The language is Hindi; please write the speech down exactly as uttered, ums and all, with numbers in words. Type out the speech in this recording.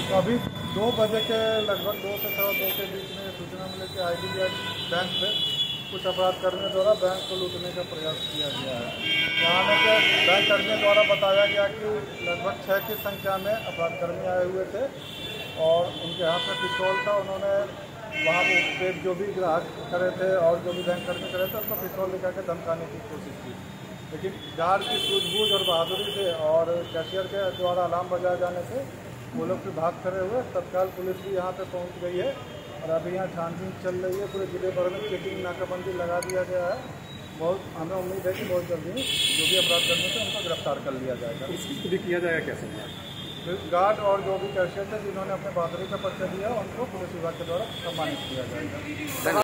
तो अभी दो बजे के लगभग दो से सवा दो के बीच में सूचना मिली कि I D B I bank से कुछ अपराध कर्मियों द्वारा बैंक को लूटने का प्रयास किया गया है। यहाँ में से बैंक कर्मियों द्वारा बताया गया कि लगभग छः की संख्या में अपराध कर्मी आए हुए थे और उनके हाथ में पिस्तौल था। उन्होंने वहाँ पे जो भी ग्राहक खड़े थे और जो भी बैंक कर्मी खड़े थे उनको पिस्तौल दिखा के धमकाने की कोशिश की, लेकिन गार्ड की सूझबूझ और बहादुरी से और कैशियर के द्वारा अलार्म बजाए जाने से वो लोग भी भाग खड़े हुए। तत्काल पुलिस भी यहाँ पे पहुँच गई है और अभी यहाँ छानबीन चल रही है। पूरे जिले भर में चेकिंग नाकाबंदी लगा दिया गया है। बहुत हमें उम्मीद है कि बहुत जल्दी जो भी अपराध करने से उनको गिरफ्तार कर लिया जाएगा। इसको भी किया जाएगा कैसे? गार्ड और जो भी कैशियर थे जिन्होंने अपने बहादुरी का परिचय दिया उनको पुलिस विभाग के द्वारा सम्मानित किया जाएगा।